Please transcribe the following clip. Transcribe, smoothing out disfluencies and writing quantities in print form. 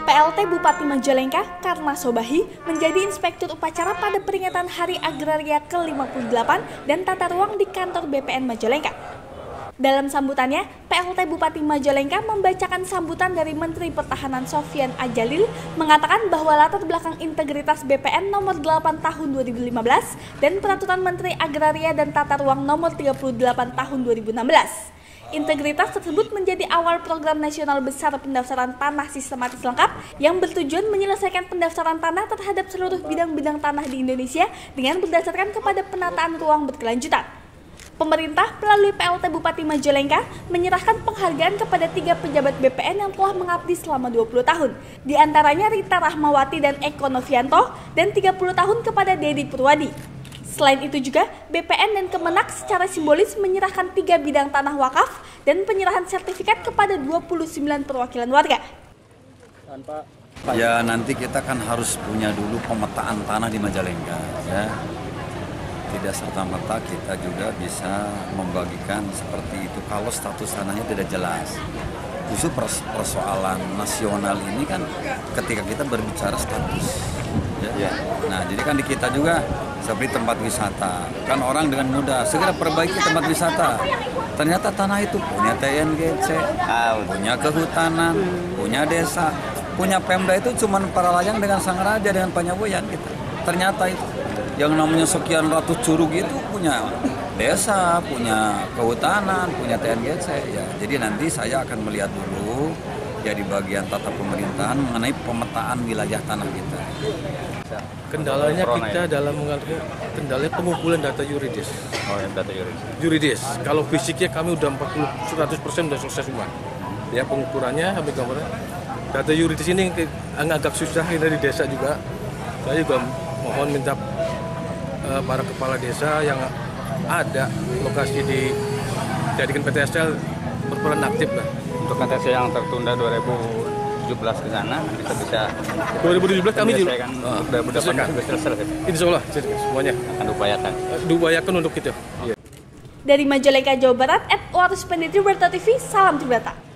PLT Bupati Majalengka, Karna Sobahi, menjadi inspektur upacara pada peringatan Hari Agraria ke-58 dan tata ruang di kantor BPN Majalengka. Dalam sambutannya, PLT Bupati Majalengka membacakan sambutan dari Menteri Pertahanan Sofyan Adjalil mengatakan bahwa latar belakang integritas BPN nomor 8 tahun 2015 dan Peraturan Menteri Agraria dan Tata Ruang nomor 38 tahun 2016. Integritas tersebut menjadi awal program nasional besar pendaftaran tanah sistematis lengkap yang bertujuan menyelesaikan pendaftaran tanah terhadap seluruh bidang-bidang tanah di Indonesia dengan berdasarkan kepada penataan ruang berkelanjutan. Pemerintah melalui PLT Bupati Majalengka menyerahkan penghargaan kepada 3 pejabat BPN yang telah mengabdi selama 20 tahun, di antaranya Rita Rahmawati dan Eko Novianto, dan 30 tahun kepada Dedi Purwadi. Selain itu juga, BPN dan Kemenak secara simbolis menyerahkan 3 bidang tanah wakaf dan penyerahan sertifikat kepada 29 perwakilan warga. Ya, nanti kita kan harus punya dulu pemetaan tanah di Majalengka, ya. Tidak serta-merta kita juga bisa membagikan seperti itu kalau status tanahnya tidak jelas. Justru persoalan nasional ini kan ketika kita berbicara status. Ya. Nah, jadi kan di kita juga seperti tempat wisata. Kan orang dengan mudah segera perbaiki tempat wisata. Ternyata tanah itu punya TNGC, punya kehutanan, punya desa, punya Pemda itu cuma para layang dengan sang raja dengan panyaboyan gitu. Ternyata itu yang namanya sekian ratus curug itu punya desa, punya kehutanan, punya TNGC ya. Jadi nanti saya akan melihat dulu ya di bagian tata pemerintahan mengenai pemetaan wilayah tanah kita. Kendalanya kita dalam mengalami kendalanya pengumpulan data yuridis. Oh, data yuridis. Yuridis. Kalau fisiknya kami udah 100% udah selesai semua. Ya, pengukurannya kami gambarnya. Data yuridis ini agak susah dari desa juga. Saya juga mohon minta para kepala desa yang ada lokasi dijadikan PTSL berperan aktif lah. Untuk KTC yang tertunda 2017 ke sana kita bisa 2017 kami sudah selesai. Insya Allah semuanya akan diupayakan untuk kita. Dari Majalengka, Jawa Barat, @waruspendetri Berta TV, salam Cibrata.